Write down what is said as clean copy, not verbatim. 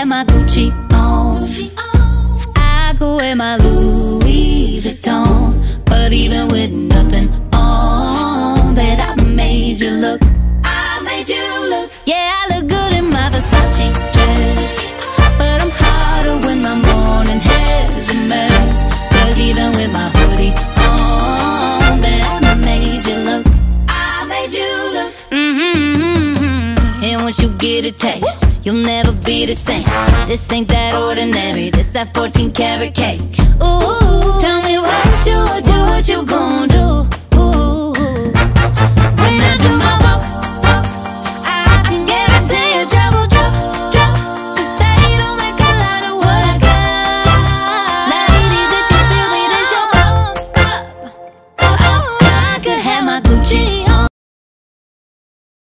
my Gucci on. I could wear my Louis Vuitton. But even with nothing on, bet I made you look. I made you look. Yeah, I look good in my Versace dress, but I'm hotter when my morning hair's a mess. Cause even with my hoodie on, bet I made you look. I made you look. And once you get a taste, you'll never be the same. This ain't that ordinary, this that 14 karat cake. Ooh, tell me what you gon' do.